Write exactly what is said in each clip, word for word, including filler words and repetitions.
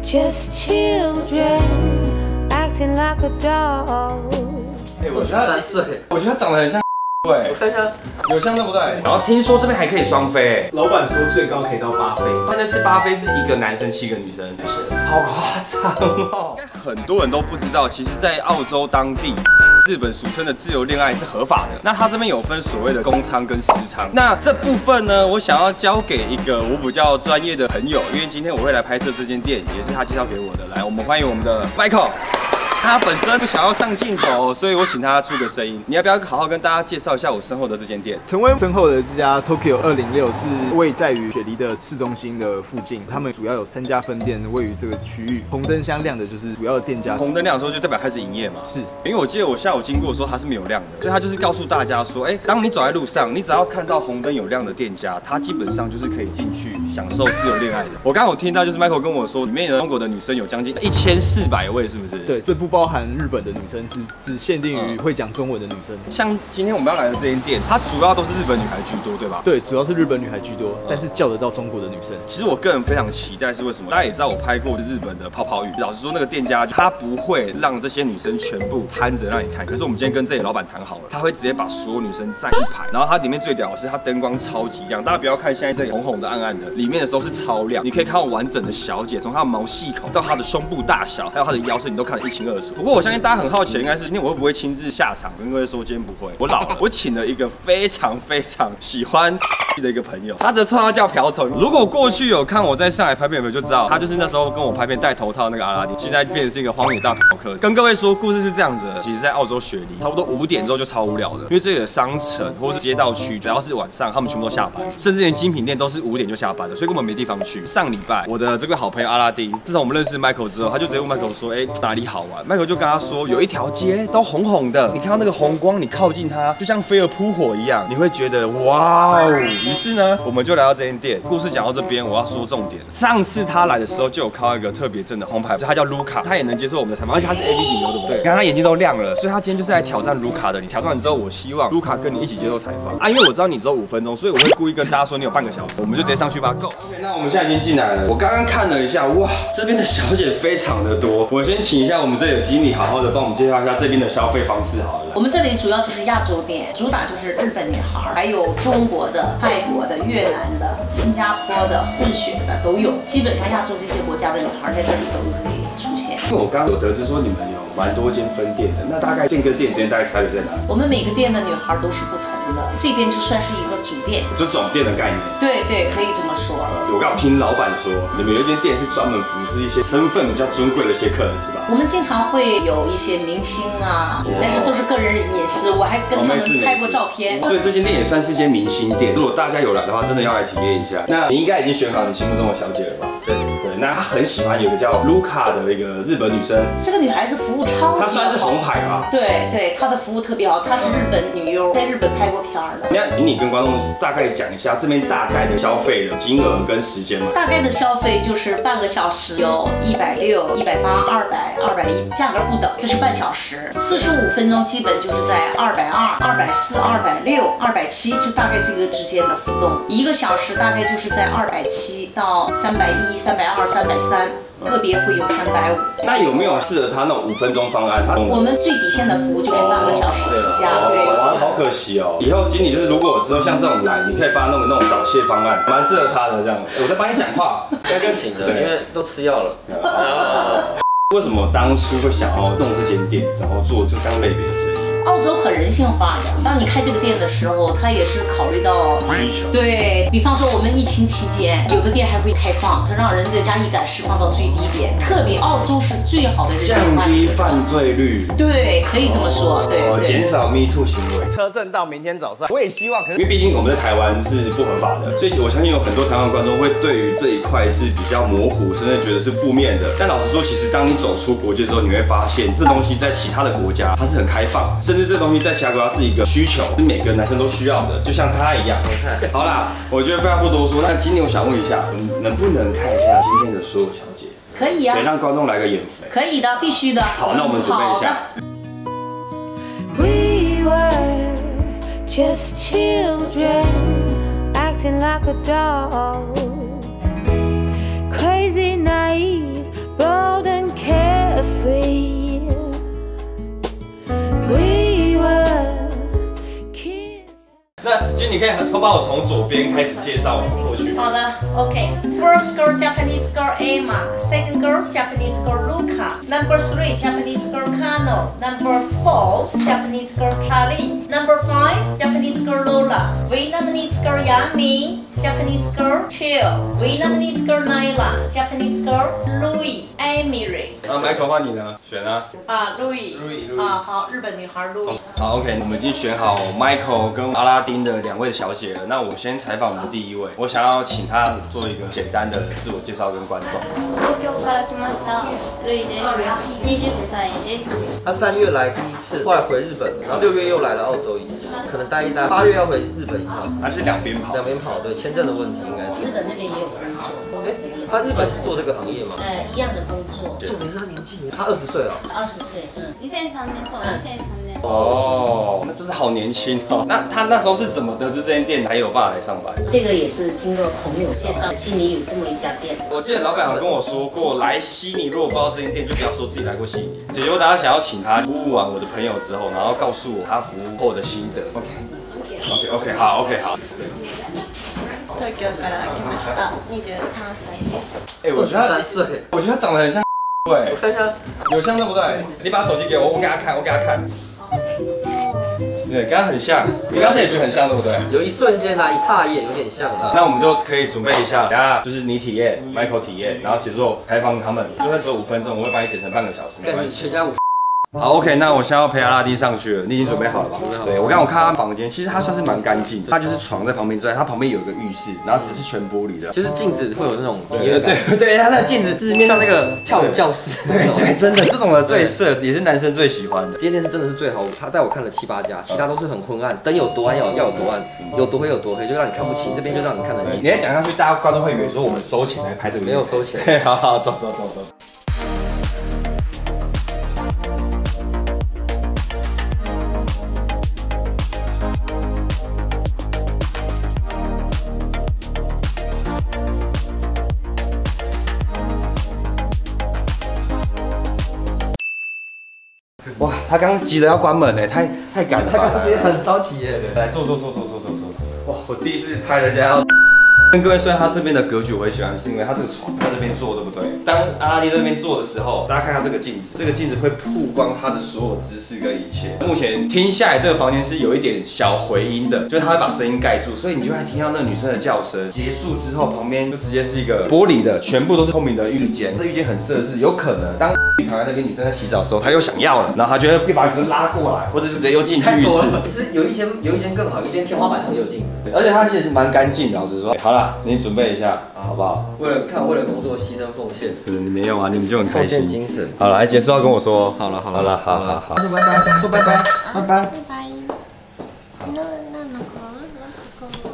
just children acting like a dog。 哎，我觉得三岁，我觉得他长得很像。 对， 我看一下， 有像对不对？然后听说这边还可以双飞， 老板说最高可以到八飞， 但那是八飞是一个男生七个女生，是好夸张哦！应该很多人都不知道，其实，在澳洲当地，日本俗称的自由恋爱是合法的。那他这边有分所谓的公娼跟私娼。那这部分呢，我想要交给一个我比较专业的朋友，因为今天我会来拍摄这间店，也是他介绍给我的。来，我们欢迎我们的 Michael。 他本身不想要上镜头，所以我请他出个声音。你要不要好好跟大家介绍一下我身后的这间店？ 陈威身后的这家 Tokyo 二零六是位在于雪梨的市中心的附近，他们主要有三家分店位于这个区域。红灯箱亮的就是主要的店家， 红灯亮的时候就代表开始营业嘛。是，因为我记得我下午经过的时候它是没有亮的，所以它就是告诉大家说，哎、欸，当你走在路上，你只要看到红灯有亮的店家，它基本上就是可以进去享受自由恋爱的。我刚刚有听到就是 Michael 跟我说，里面的中国的女生有将近一千四百位，是不是？ 对，这不包含日本的。 女生只只限定于会讲中文的女生， 像今天我们要来的这间店，它主要都是日本女孩居多，对吧？ 对，主要是日本女孩居多，但是叫得到中国的女生。 其实我个人非常期待，是为什么？大家也知道我拍过日本的泡泡浴，老实说，那个店家他不会让这些女生全部摊着让你看。可是我们今天跟这里老板谈好了，他会直接把所有女生站一排，然后它里面最屌的是它灯光超级亮，大家不要看现在这里红红的、暗暗的，里面的时候是超亮，你可以看到完整的小姐，从她的毛细孔到她的胸部大小，还有她的腰身，你都看得一清二楚。不过我相信大家很好奇的应该是。 我会不会亲自下场？跟各位说，今天不会。我老了，我请了一个非常非常喜欢的一个朋友，他的绰号叫瓢虫。如果过去有看我在上海拍片的朋友就知道，他就是那时候跟我拍片戴头套那个阿拉丁，现在变成是一个荒野大嫖客。跟各位说，故事是这样子的，其实在澳洲雪梨，差不多五点之后就超无聊的，因为这里的商城或是街道区，只要是晚上，他们全部都下班，甚至连精品店都是五点就下班了，所以根本没地方去。上礼拜，我的这个好朋友阿拉丁，自从我们认识 Michael 之后，他就直接问 Michael 说，哎、欸，哪里好玩 ？Michael 就跟他说，有一条街都红红的。 你看到那个红光，你靠近它，就像飞蛾扑火一样，你会觉得哇哦。于是呢，我们就来到这间店。故事讲到这边，我要说重点。上次他来的时候，就有看到一个特别正的红牌，他叫卢卡，他也能接受我们的采访，而且他是 A V 女优，对不对？看他眼睛都亮了，所以他今天就是来挑战卢卡的。你挑战完之后，我希望卢卡跟你一起接受采访啊，因为我知道你只有五分钟，所以我会故意跟大家说你有半个小时，我们就直接上去吧 ，Go。OK， 那我们现在已经进来了。我刚刚看了一下，哇，这边的小姐非常的多。我先请一下我们这里的经理，好好的帮我们介绍一下这边的消费方式好了。 我们这里主要就是亚洲店，主打就是日本女孩，还有中国的、泰国的、越南的、新加坡的、混血的都有。基本上亚洲这些国家的女孩在这里都可以出现。 因为我刚刚有得知说你们有蛮多间分店的，那大概店跟店之间大概差别在哪？ 我们每个店的女孩都是不同的，这边就算是一个主店， 就总店的概念。 对对，可以这么说。 我刚好听老板说，你们有一间店是专门服侍一些身份比较尊贵的一些客人，是吧？ 我们经常会有一些明星啊，但是都是个人隐私，我还跟他们拍过照片。 所以这间店也算是一间明星店。如果大家有来的话，真的要来体验一下。那你应该已经选好你心目中的小姐了吧？对对，那她很喜欢有个叫卢卡的一个日本女生。 这个女孩子服务超级好， 她算是红牌吧？ 对对，她的服务特别好，她是日本女优，在日本拍过片的。 那请你跟观众大概讲一下这边大概的消费的金额跟时间嘛？ 大概的消费就是半个小时有一百六、一百八、二百、二百一，价格不等，这是半小时。四十五分钟基本就是在二百二、二百四、二百六、二百七，就大概这个之间的浮动。一个小时大概就是在二百七到三百一、三百二、三百三。 个别会有三百五。 那有没有适合他那种五分钟方案？ 我们最底线的服务就是半个小时起价。对， 哇，好可惜哦。以后经理就是，如果我之后像这种来，你可以帮他弄个那种早泄方案，蛮适合他的这样。我在帮你讲话， 该跟请的，因为都吃药了。 为什么当初会想要弄这间店，然后做这样类别的生意？ 澳洲很人性化的，当你开这个店的时候，它也是考虑到需求。 对比方说，我们疫情期间，有的店还会开放，它让人的压抑感释放到最低点。特别澳洲是最好的人性化， 降低犯罪率。 对，可以这么说。对， 减少 Me Too 行为。 车震到明天早上，我也希望，可是因为毕竟我们在台湾是不合法的，所以我相信有很多台湾观众会对于这一块是比较模糊，甚至觉得是负面的。但老实说，其实当你走出国界之后，你会发现这东西在其他的国家它是很开放。 甚至这东西在其他国家是一个需求，是每个男生都需要的，就像他一样。好啦，我觉得废话不多说，那今天我想问一下，能不能看一下今天的所有小姐？ 可以啊， 对，让观众来个眼福。 可以的，必须的。 好，那我们准备一下。 We were just children acting like a dog, crazy, naive, but 都帮我从左边开始介绍过去。 好的 ，OK。First girl Japanese girl Emma, second girl Japanese girl Luca, number three Japanese girl Kano, number four Japanese girl Kari, number five Japanese girl Lola, Vietnamese girl Yami, Japanese girl Chill, Vietnamese girl Naila, Japanese girl Louis Emily。 啊 ，Michael 换你呢，选啊。 啊，Louis。 Louis，Louis。 啊，好，日本女孩 Louis。 好 ，OK， 我们已经选好 Michael 跟阿拉丁的两位小姐了。那我先采访我们的第一位，我想要请她做一个简单的自我介绍跟观众。 東京から来ましたルイです。二十歳です。 他三月来第一次，后来回日本，然后六月又来了澳洲一次，可能待一待，八月要回日本一趟。 他是两边跑， 两边跑，对，签证的问题应该是。 日本那边也有工作。 哎，他日本是做这个行业吗？ 呃，一样的工作。 重点是他年纪，他二十岁了。 二十岁，嗯。 二千三年そう、二千三年。 哦，那真是好年轻哦。那他那时候是怎么得知这间店还有办法来上班？ 这个也是经过朋友介绍，悉尼有这么一家店。 我记得老板有跟我说过，来悉尼如果不知道这间店，就不要说自己来过悉尼。姐姐，我等下想要請他服務完我的朋友之後，然後告訴我他服務後的心得。OK OK OK 好 OK 好。 東京から来ました二十三歳です。 哎，我觉得他， 岁， 我觉得他长得很像。对， 我看一下， 有像对不对？你把手机给我，我给他看，我给他看。对，跟他很像，你刚才也觉得很像，对不对？ 有一瞬间啊，一眨眼，有点像啊。 那我们就可以准备一下，等下就是你体验 ，Michael 体验，然后结束开放他们，就算只有五分钟，我会帮你剪成半个小时，没关系。 全家五。 好 ，OK， 那我现在要陪阿拉丁上去了，你已经准备好了吧？对，我刚刚我看他房间，其实他算是蛮干净的，他就是床在旁边之外，他旁边有一个浴室，然后只是全玻璃的， 就是镜子会有那种体对验感。 对对，他那个镜子是面像那个跳舞教室。 对对，真的这种的最适合，也是男生最喜欢的。 这间店是真的是最好，他带我看了七八家，其他都是很昏暗，灯有多暗要要有多暗，有多黑有多黑，就让你看不清。这边就让你看得清。 你再讲下去，大家观众会以为说我们收钱来拍这个， 没有收钱。 好好，走走走走。哇，他刚刚急着要关门呢，太太赶了吧。 他刚刚直接很着急耶。 来坐坐坐坐坐坐坐。哇，我第一次拍人家要。跟各位说，他这边的格局我很喜欢，是因为他这个床在这边坐，对不对？当阿拉丁在这边坐的时候，大家看他这个镜子，这个镜子会曝光他的所有姿势跟一切。目前听下来，这个房间是有一点小回音的，就是他会把声音盖住，所以你就会听到那个女生的叫声。结束之后，旁边就直接是一个玻璃的，全部都是透明的浴间。这浴间很适合是有可能当躺在那边女生在洗澡的时候，他又想要了，然后他就会又把女生拉过来，或者是直接又进去浴室。 其实有一间有一间更好，有一间天花板上也有镜子， 而且它其实蛮干净的。老实说，好了。你准备一下，好不好？ 为了看，为了工作牺牲奉献， 是你没有啊，你们就很开心。 奉献精神。 好了，来结束要跟我说。 好了，好了， 好了，好好好。 说拜拜，说拜拜，拜拜。 拜拜。那那那个那个。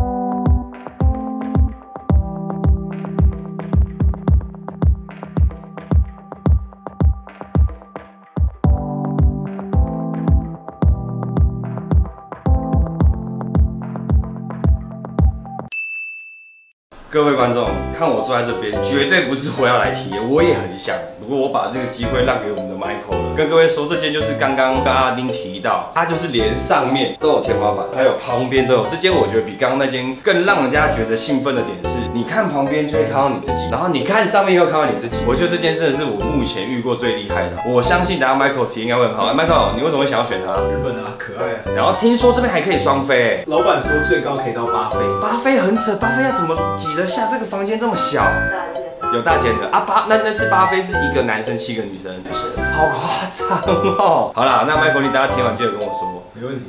各位观众，看我坐在这边，绝对不是我要来体验，我也很想。不过我把这个机会让给我们的 Michael 了。跟各位说，这间就是刚刚跟阿丁提到，它就是连上面都有天花板，还有旁边都有。这间我觉得比刚刚那间更让人家觉得兴奋的点是，你看旁边就会看到你自己，然后你看上面又看到你自己。我觉得这间真的是我目前遇过最厉害的。我相信等下 Michael 体验应该会很好。Michael， 你为什么会想要选它？ 日本啊，可爱啊。 然后听说这边还可以双飞， 老板说最高可以到八飞。 八飞很扯，八飞要怎么挤得下这个房间这么小？有大间的啊，八那那是八飞是一个男生七个女生，是好夸张哦。好啦，那Michael你等下填完记得跟我说， 没问题。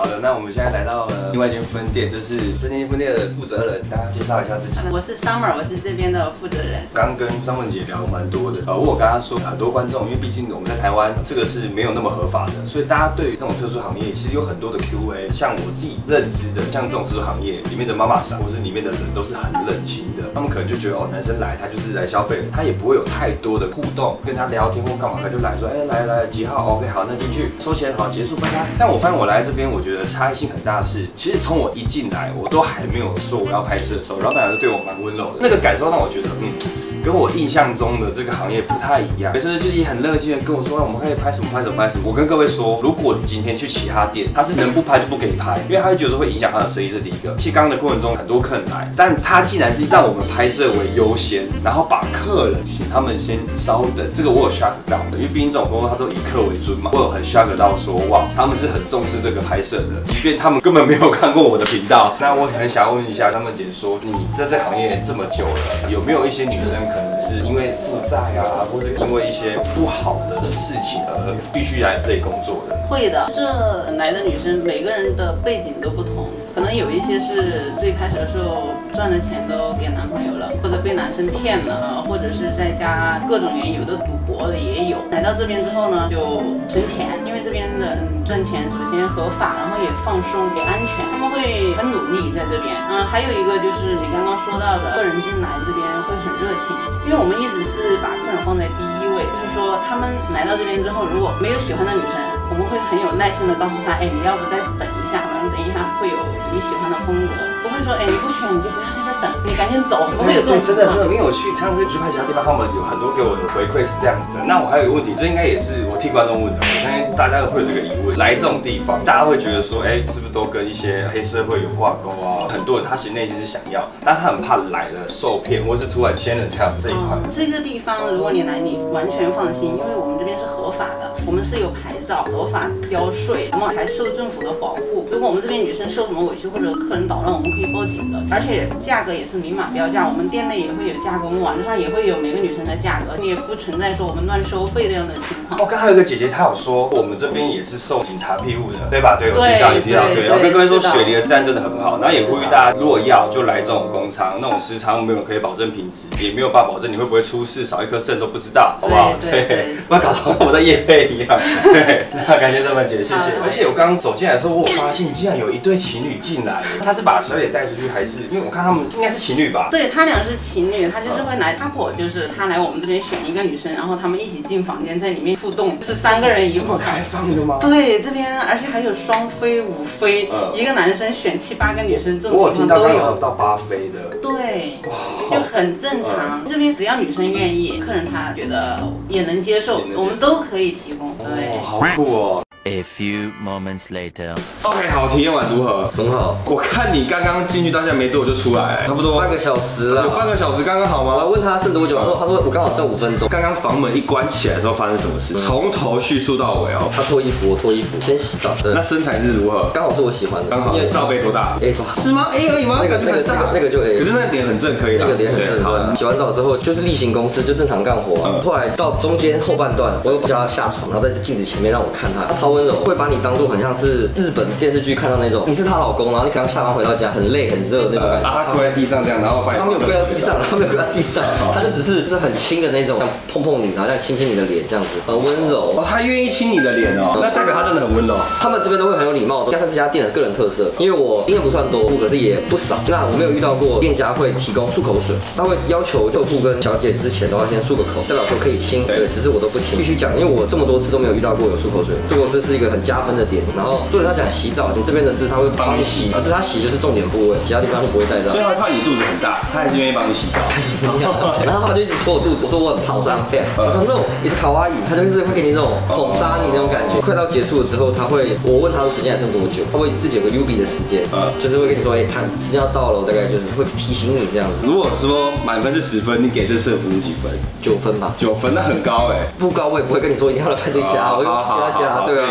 的，那我们现在来到了另外一间分店，就是这间分店的负责人，大家介绍一下自己。 我是 Summer， 我是这边的负责人。 刚跟张文姐聊蛮多的，呃，我有跟她说，很多观众，因为毕竟我们在台湾这个是没有那么合法的，所以大家对于这种特殊行业其实有很多的 Q A。像我自己认知的，像这种特殊行业里面的妈妈桑或是里面的人都是很冷清的，他们可能就觉得哦，男生来他就是来消费，他也不会有太多的互动，跟他聊天或干嘛，他就来说，哎、欸，来来几号 ？OK， 好，那进去收钱，好，结束，拜拜。但我发现我来这边，我觉得差异性很大的是，其实从我一进来，我都还没有说我要拍摄的时候，老板娘就对我蛮温柔的，那个感受让我觉得，嗯。跟我印象中的这个行业不太一样，可是就是也很热心的跟我说，我们可以拍什么拍什么拍什么。我跟各位说，如果你今天去其他店，他是能不拍就不给你拍，因为他会觉得说会影响他的生意，这第一个。其实刚刚的过程中很多客人来，但他竟然是让我们拍摄为优先，然后把客人请他们先稍等，这个我有 shock 到的，因为毕竟这种工作他都以客为尊嘛，我有很 shock 到说，哇，他们是很重视这个拍摄的，即便他们根本没有看过我的频道。那我很想问一下他们姐说，你在这行业这么久了，有没有一些女生可能是因为负债啊，或是因为一些不好的事情而必须来这里工作的？ 会的，这来的女生每个人的背景都不同，可能有一些是最开始的时候赚的钱都给男朋友了，或者被男生骗了，或者是在家各种原因，有的赌博的也有。来到这边之后呢，就存钱，因为这边的赚钱首先合法，然后也放松也安全，他们会很努力在这边。嗯，还有一个就是你刚刚说到的，客人进来这边会很热情，因为我们一直是把客人放在第一位，就是说他们来到这边之后，如果没有喜欢的女生，我们会很有耐心的告诉他，哎，你要不再等一下，可能等一下会有你喜欢的风格，不会说，哎，你不选你就不要在这等，你赶紧走，不会有这种情况。 真的真的，因为我去上次去拍其他地方，他们有很多给我的回馈是这样子的。那我还有一个问题，这应该也是我替观众问的，我相信大家都会有这个疑问。来这种地方，大家会觉得说，哎，是不是都跟一些黑社会有挂钩啊？很多人他其实内心是想要，但他很怕来了受骗，或是突然仙人跳这一块。 嗯、这个地方如果你来，你完全放心，因为我们这边是合法的，我们是有牌照、合法交税，我们还受政府的保护。如果我们这边女生受什么委屈或者客人捣乱，我们可以报警的，而且价格也是明码标价，我们店内也会有价格，我们网上也会有每个女生的价格，也不存在说我们乱收费这样的情况。 哦，刚才有一个姐姐她有说，我们这边也是受警察庇护的，对吧？对，我提到有提到，对。然后跟各位说，雪梨的治安真的很好，然后也呼吁大家，如果要就来这种工厂，那种时常没有可以保证品质，也没有办法保证你会不会出事，少一颗肾都不知道，好不好？对，不要搞得我在业配一样。对，那感谢这么姐，谢谢。而且我刚刚走进来的时候，我有发现竟然有一对情侣进来，他是把小姐带出去，还是因为我看他们应该是情侣吧？ 对，他俩是情侣，他就是会来 couple， 就是他来我们这边选一个女生，然后他们一起进房间，在里面互动，是三个人一户。 这么开放的吗？ 对，这边而且还有双飞、五飞，嗯、一个男生选七八个女生，这种情况都有。 我有听到刚刚有到八飞的。 对，就很正常。嗯、这边只要女生愿意，客人他觉得也能接受，我们都可以提供。对， 哦，好酷哦。 A few moments later. OK， 好，体验完如何？ 很好。 我看你刚刚进去到现在没多久就出来，差不多半个小时了。 有半个小时刚刚好吗？ 我问他剩多久，他说他说我刚好剩五分钟。 刚刚房门一关起来的时候发生什么事？从头叙述到尾哦。 他脱衣服，我脱衣服，先洗澡。 那身材是如何？ 刚好是我喜欢的。刚好。罩杯多大 ？A 多。是吗 ？A 而已吗？ 那个那个那个就 A。可是那脸很正，可以那个脸很正。好。洗完澡之后就是例行公事，就正常干活。后来到中间后半段，我又叫他下床，然后在镜子前面让我看他，他超温柔，会把你当就很像是日本电视剧看到那种，你是她老公，然后你可能下班回到家很累很热那种感觉。 他跪在地上这样，然后他没有跪在地上，他没有跪在地上，他就只是就是很轻的那种，像碰碰你，然后像亲亲你的脸这样子，很温柔。 哦，他愿意亲你的脸哦，那代表他真的很温柔。 他们这边都会很有礼貌，加上这家店的个人特色，因为我经验不算多，可是也不少。那我没有遇到过店家会提供漱口水，他会要求客户跟小姐之前都要先漱个口，代表说可以亲。对，只是我都不亲，必须讲，因为我这么多次都没有遇到过有漱口水，漱口水是一个很加分的点。然后作为他讲洗澡，你这边的是他会帮你洗，只是他洗就是重点部位，其他地方是不会带到。 所以他看你肚子很大，他还是愿意帮你洗澡。 然后他就一直戳我肚子，我说我很胖，我说 I'm fat， 我说 No，it's kawaii， 他就是会给你那种捧杀你那种感觉。快到结束了之后，他会我问他说时间还剩多久，他会自己有个 U B 的时间，就是会跟你说，哎，他时间要到了，大概就是会提醒你这样子。 如果说满分是十分，你给这次的服务几分？ 九分吧。 九分那很高哎， 不高我也不会跟你说一定要来拍这家，我会其他家，对啊。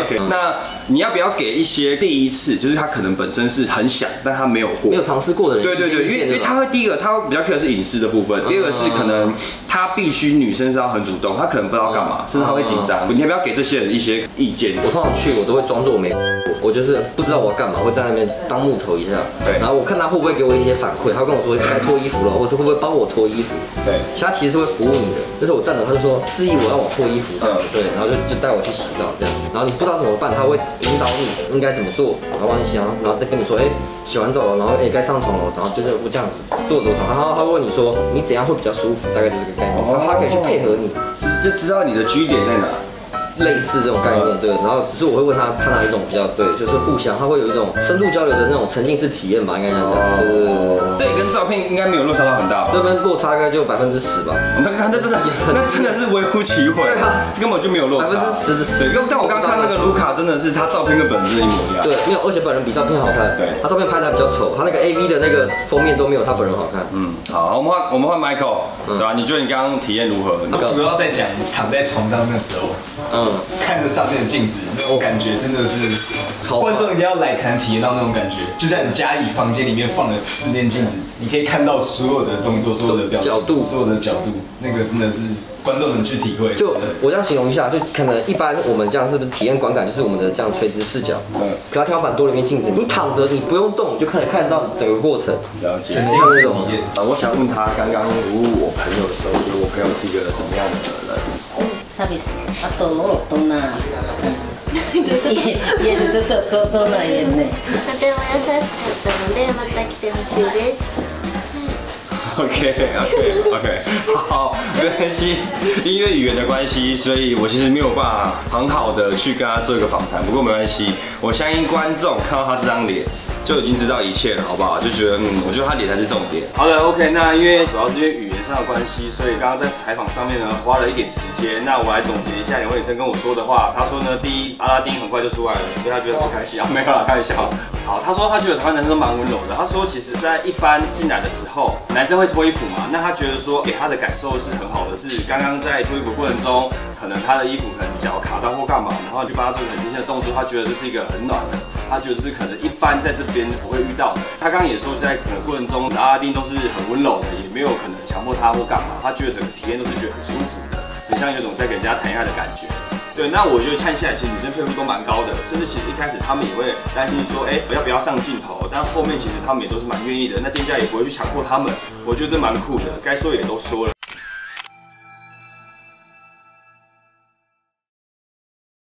OK， 那你要不要给一些第一次，就是他可能本身是很想，但他没有过， 没有尝试过的人？ 对对对，因为因为他会第一个，他会比较 care 的是隐私的部分，第二个是可能他必须女生是要很主动，他可能不知道干嘛，甚至他会紧张。你要不要给这些人一些意见？ 我通常去，我都会装作我没过，我就是不知道我要干嘛，会在那边当木头一下。 对， 然后我看他会不会给我一些反馈，他会跟我说该脱衣服了，或是会不会帮我脱衣服。 对， 其实他其实是会服务你的，就是我站着，他就说示意我让我脱衣服这样子，对，然后就就带我去洗澡这样，然后你不知道怎么办，他会引导你应该怎么做，然后帮你洗，然后再跟你说，哎，洗完澡了，然后哎该上床了，然后就是我这样子坐着床，然后他会问你说你怎样会比较舒服，大概就是这个概念，他可以去配合你， 就知道你的G点在哪。 类似这种概念，对，然后只是我会问他，他哪一种比较对，就是互相，他会有一种深度交流的那种沉浸式体验吧，应该这样讲，对对对对。 对，跟照片应该没有落差到很大吧？ 这边落差大概就百分之十吧。 那看这真的，那真的是微乎其微，根本就没有落差。 百分之十， 对，但我刚刚看那个卢卡，真的是他照片跟本人是一模一样。 对，没有，而且本人比照片好看。 对， 他照片拍的比较丑，他那个 A V 的那个封面都没有他本人好看。 嗯，好，我们换我们换 Michael， 对吧？你觉得你刚刚体验如何？ 主要在讲躺在床上那时候，嗯，看着上面的镜子，那种感觉真的是，观众一定要来才能体验到那种感觉。就在你家里房间里面放了四面镜子，你可以看到所有的动作、所有的表情、角度、所有的角度，那个真的是观众能去体会。 就我这样形容一下，就可能一般我们这样是不是体验观感就是我们的这样垂直视角？嗯。可它天花板多了一面镜子，你躺着你不用动，就可以看得到整个过程。 了解。 沉浸式体验。 啊，我想问他刚刚服务我朋友的时候，觉得我朋友是一个怎么样的人？ サービス。あとどんな感じ？言えるとどどんな言えるね。 とても優しかったのでまた来てほしいです。 OK OK OK， 好，没关系，因为语言的关系，所以我其实没有办法很好的去跟他做一个访谈。不过没关系，我相信观众看到他这张脸就已经知道一切了，好不好？就觉得嗯，我觉得他脸才是重点。好的 OK， 那因为主要是因为语言上的关系，所以刚刚在采访上面呢花了一点时间。那我来总结一下两位女生跟我说的话。她说呢，第一，阿拉丁很快就出来了，所以她觉得很开心啊，没有啦，开玩笑。好，她说她觉得台湾男生都蛮温柔的。她说其实在一般进来的时候，男生会脱衣服嘛，那她觉得说给她的感受是很好的，是刚刚在脱衣服过程中，可能她的衣服可能脚卡到或干嘛，然后你就帮她做很轻轻的动作，她觉得这是一个很暖的，她觉得是可能一般在这边不会遇到的。她刚刚也说在整个过程中，阿拉丁都是很温柔的，也没有可能强迫她或干嘛，她觉得整个体验都是觉得很舒服的，很像有种在给人家谈恋爱的感觉。对，那我觉得看下来，其实女生配合度都蛮高的，甚至其实一开始他们也会担心说，哎，要不要上镜头？但后面其实他们也都是蛮愿意的，那店家也不会去强迫他们，我觉得这蛮酷的，该说也都说了。